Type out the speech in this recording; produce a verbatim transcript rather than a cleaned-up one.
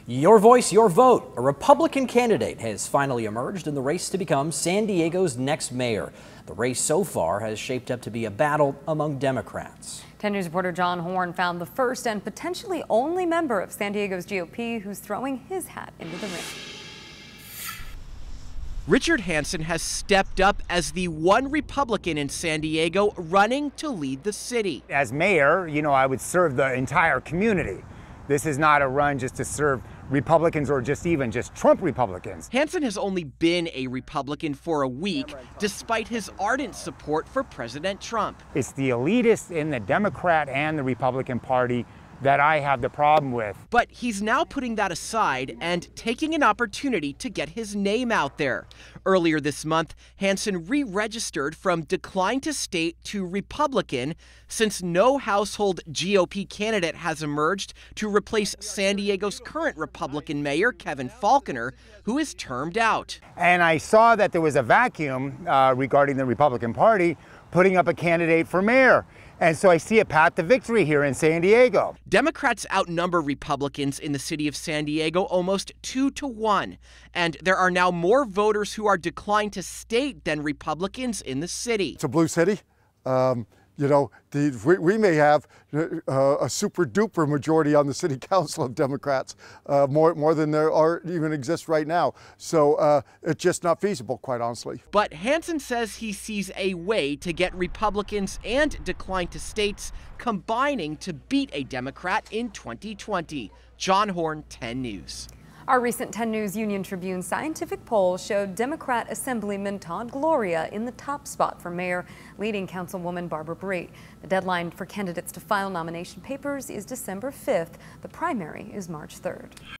Your voice, your vote. A Republican candidate has finally emerged in the race to become San Diego's next mayor. The race so far has shaped up to be a battle among Democrats. ten News reporter John Horn found the first and potentially only member of San Diego's G O P who's throwing his hat into the ring. Richard Hansen has stepped up as the one Republican in San Diego running to lead the city. As mayor, you know, I would serve the entire community. This is not a run just to serve Republicans or just even just Trump Republicans. Hansen has only been a Republican for a week, despite his ardent support for President Trump. It's the elitists in the Democrat and the Republican Party that I have the problem with. But he's now putting that aside and taking an opportunity to get his name out there. Earlier this month, Hansen re-registered from declined to state to Republican, since no household G O P candidate has emerged to replace San Diego's current Republican mayor, Kevin Faulconer, who is termed out. And I saw that there was a vacuum uh, regarding the Republican Party putting up a candidate for mayor. And so I see a path to victory here in San Diego. Democrats outnumber Republicans in the city of San Diego almost two to one. And there are now more voters who are declined to state than Republicans in the city. It's a blue city. Um, you know, the, we, we may have uh, a super duper majority on the city council of Democrats, uh, more, more than there are even exist right now. So uh, it's just not feasible, quite honestly. But Hansen says he sees a way to get Republicans and declined to states combining to beat a Democrat in twenty twenty. John Horn, ten News. Our recent ten News Union Tribune scientific poll showed Democrat Assemblyman Todd Gloria in the top spot for mayor, leading Councilwoman Barbara Bree. The deadline for candidates to file nomination papers is December fifth. The primary is March third.